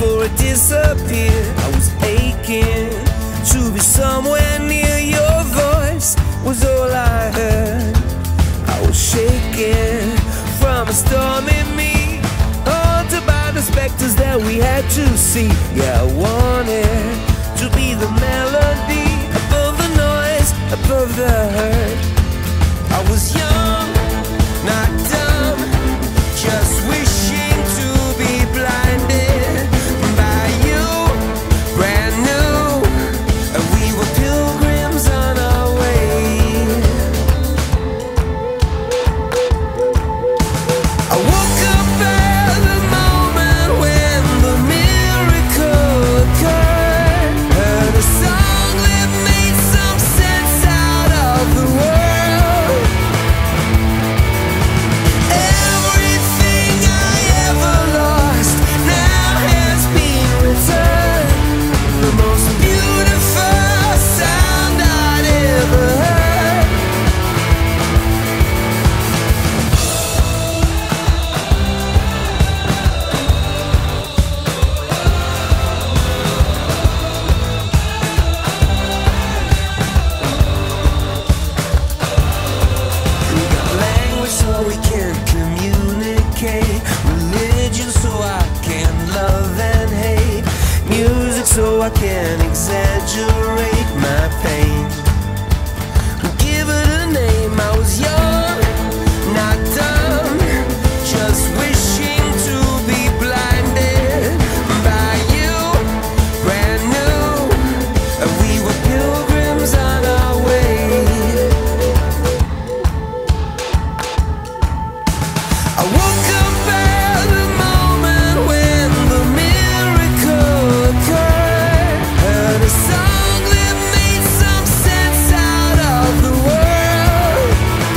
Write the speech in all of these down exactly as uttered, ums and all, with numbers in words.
before it disappeared. I was aching to be somewhere near your voice, was all I heard. I was shaking from a storm in me, haunted by the specters that we had to see. Yeah, I wanted to be the melody above the noise, above the hurt. I was young, not dumb, just wishing to be blinded by you, brand new, and we were pilgrims on our way. I woke up at the moment when the miracle occurred, heard a song that made some sense out of the world. Everything I ever lost now has been returned. The most beautiful sound I'd ever heard. We got language so we can communicate, religion so I can love and hate, music so I can exaggerate my pain. Give it a name. I was young, not dumb, just wishing to be blinded by you, brand new, and we were pilgrims on our way. I woke up at the moment when the miracle occurred, heard a song that made some sense out of the world.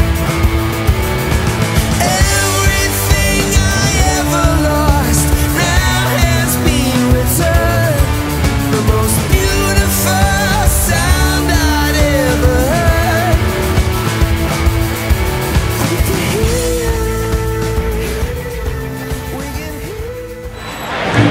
Everything I ever lost now has been returned. The most beautiful sound I'd ever heard. We can hear, we can hear.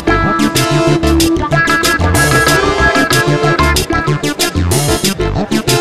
Okay.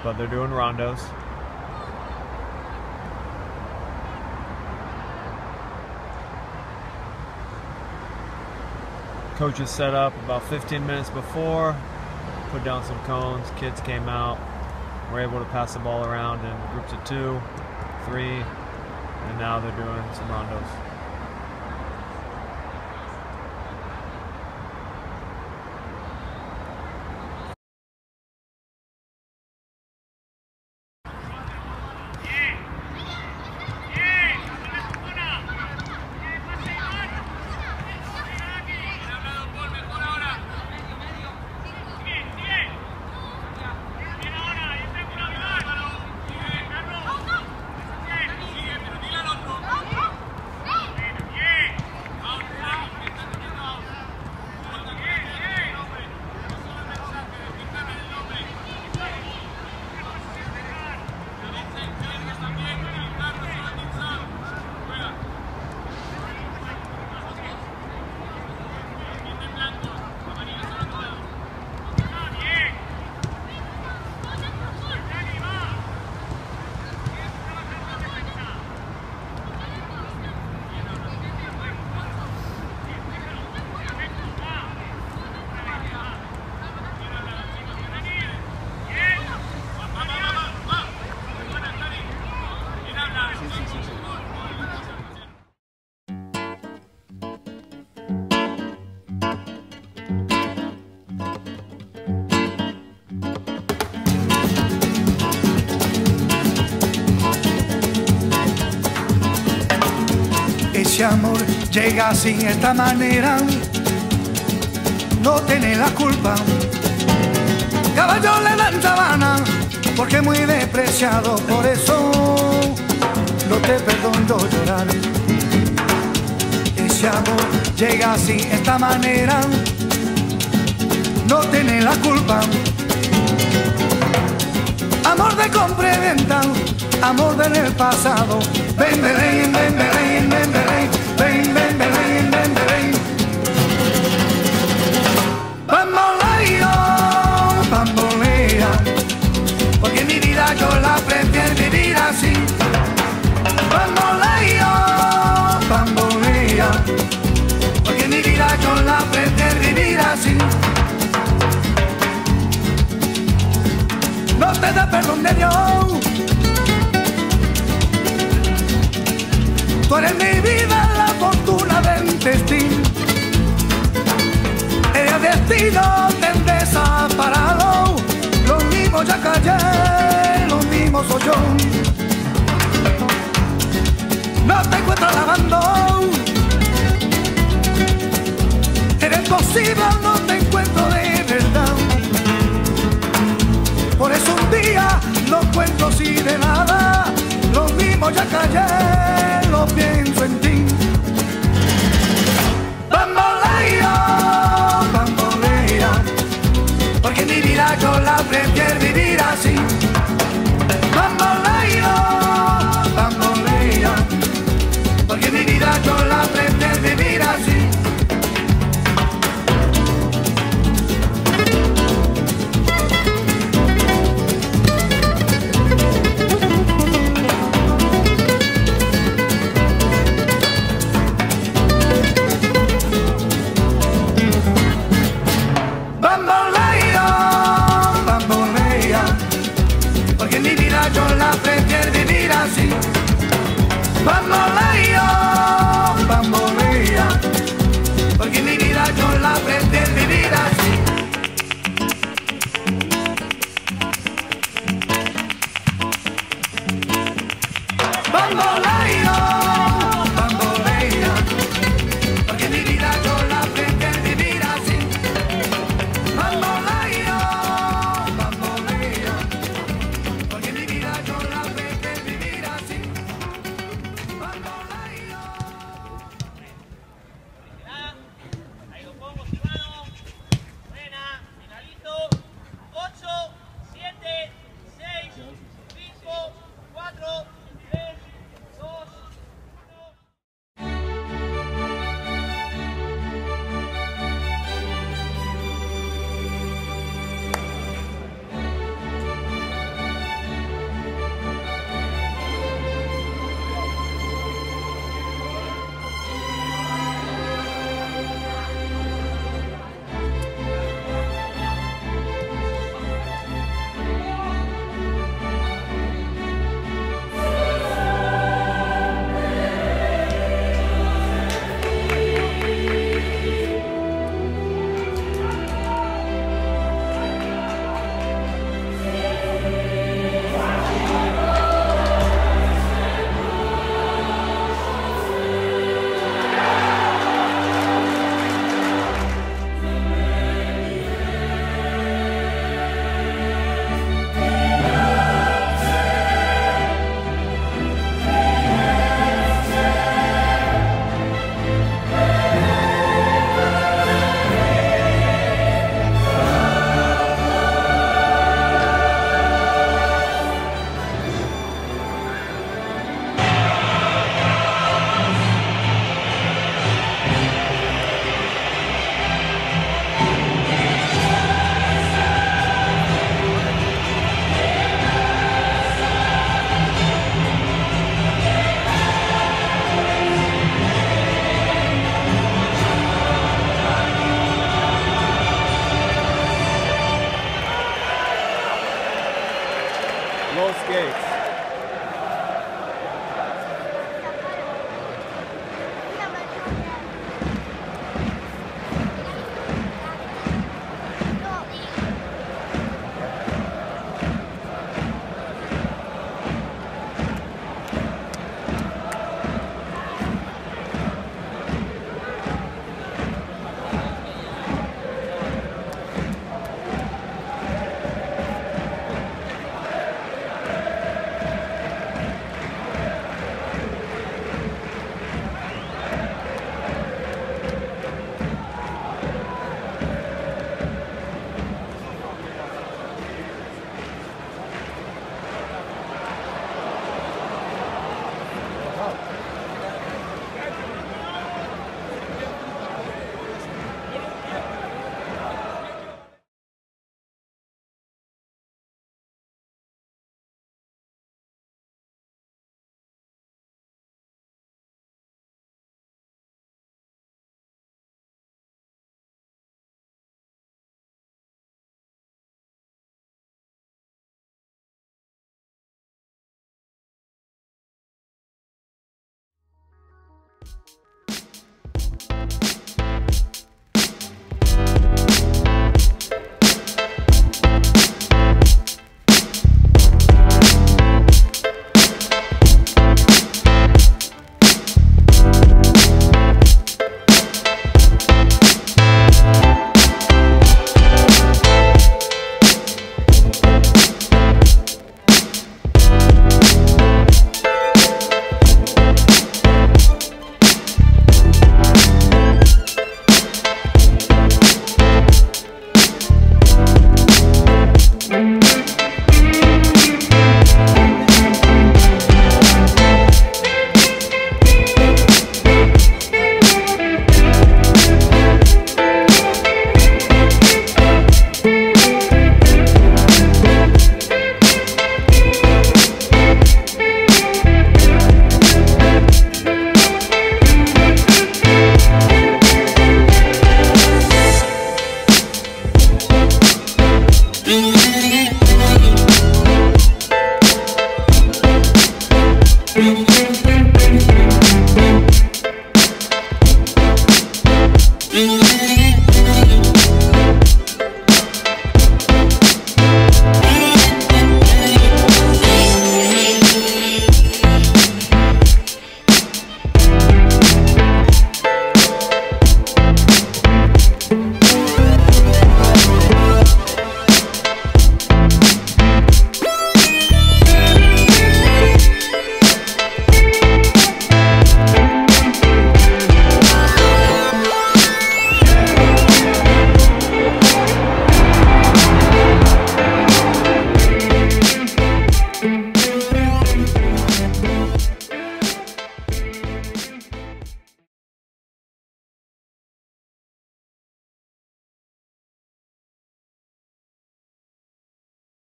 but they're doing rondos. Coaches set up about fifteen minutes before, put down some cones, kids came out, were able to pass the ball around in groups of two, three, and now they're doing some rondos. Ese amor llega sin esta manera, no tiene la culpa. Caballo le dan sabana, porque es muy despreciado, por eso no te perdono llorar. Ese amor llega sin esta manera, no tiene la culpa. Amor de compra y venta, amor del pasado. Ven, ven, ven, ven, ven, ven, ven, ven, ven, ven, ven, ven. Bamboleo, bambolea, porque mi vida yo la prefiero vivir así. Bamboleo, bambolea, porque mi vida yo la prefiero vivir así. No te da perdón de Dios, tú eres mi vida, la fortuna del destino. El destino te desaparado, lo mismo ya callé, lo mismo soy yo. No te encuentro lavando, eres posible, no te encuentro de verdad. Por eso un día no cuento así de nada, lo mismo ya callé, lo pienso en ti. Bambolea, bambolea, porque mi vida yo la prefiero vivir así. Bambolea, bambolea, porque mi vida yo la prefiero vivir así. Thank you.